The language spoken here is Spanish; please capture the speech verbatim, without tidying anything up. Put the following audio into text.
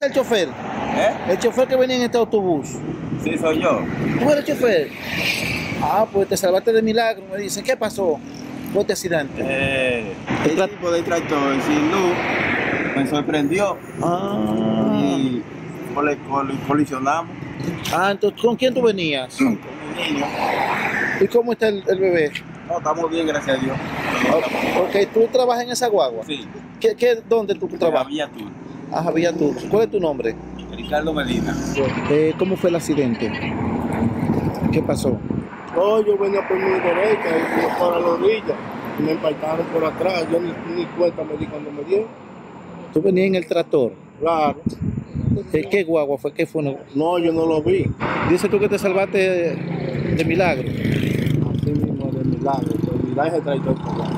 ¿El chofer? ¿Eh? ¿El chofer que venía en este autobús? Sí, soy yo. ¿Tú eres el chofer? Ah, pues te salvaste de milagro. Me dicen, ¿qué pasó con este accidente? Eh, ¿Qué el tra- tipo del tractor sin luz me sorprendió Ah, y col- col- colisionamos ah, entonces, ¿con quién tú venías? con mi niño. ¿Y cómo está el, el bebé? No, estamos bien, gracias a Dios. Ah, ok, ¿tú trabajas en esa guagua? Sí, ¿Qué, qué, ¿Dónde tú de trabajas? Villa Tour. Ah, Villa Tours. ¿Cuál es tu nombre? Ricardo Medina. Eh, ¿Cómo fue el accidente? ¿Qué pasó? No, yo venía por mi derecha y fui para la orilla y me impactaron por atrás. Yo ni, ni cuenta me di cuando me dio. Tú venías en el tractor. Claro. ¿Qué, qué guagua fue? ¿Qué fue? No- No, yo no lo vi. Dices tú que te salvaste de, de milagro. Así mismo de milagro. De milagro traidor por allá.